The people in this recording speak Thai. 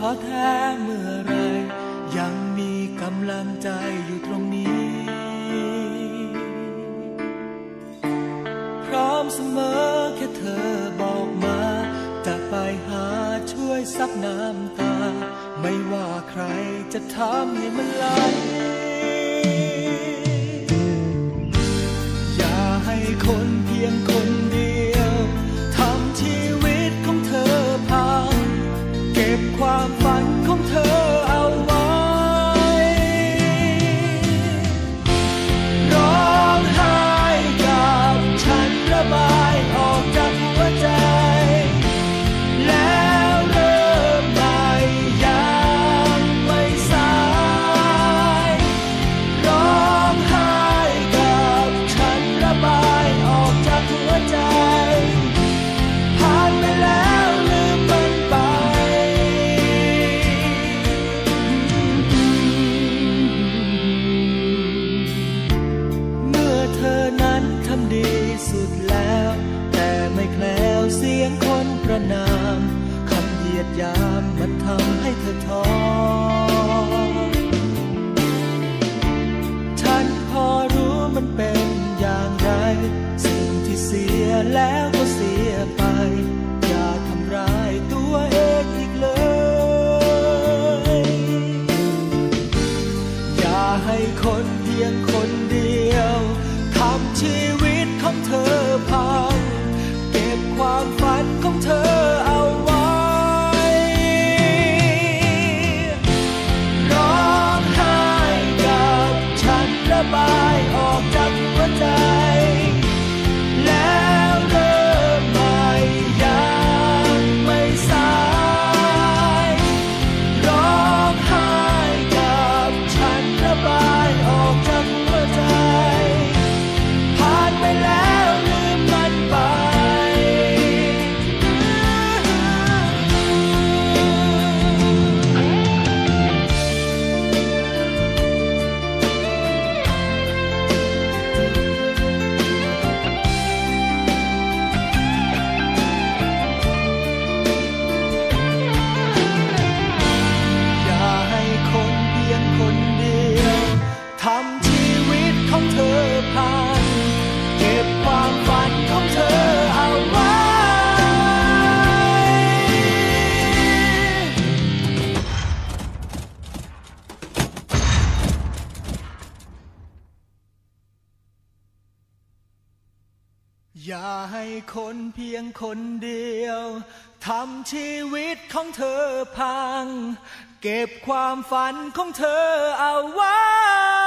ท้อแท้เมื่อไรยังมีกำลังใจอยู่ตรงนี้พร้อมเสมอแค่เธอบอกมาจะไปหาช่วยซับน้ำตาไม่ว่าใครจะทำให้มันไหลอย่าให้คนเพียงคนเดียวทำชีวิตของเธอพังเก็บความฝันของเธอเอาไว้ร้องไห้กับฉันระบายออกจากหัวใจแล้วเริ่มใหม่ยังไม่สายร้องไห้กับฉันระบายออกจากหัวใจผ่านไปแล้วลืมมันไปเมื่อเธอนั้นทำดีสุดแล้วแต่ไม่แคล้วเสียงคนประนามคำเหยียดหยามมันทำให้เธอท้อฉันพอรู้มันเป็นอย่างไรสิ่งที่เสียแล้วก็เสียไปอย่าทำร้ายตัวเองอีกเลยอย่าให้คนเพียงคนเดียวทำชีวิตของเธอพังเก็บความฝันของเธอเอาไว้ร้องไห้กับฉันระบายออกจากหัวใจแล้วเริ่มใหม่ยังไม่สายร้องไห้กับฉันระบายออกจากหัวใจผ่านไปแล้วลืมมันไปอย่าให้คนเพียงคนเดียวทำชีวิตของเธอพังเก็บความฝันของเธอเอาไว้อย่าให้คนเพียงคนเดียวทำชีวิตของเธอพังเก็บความฝันของเธอเอาไว้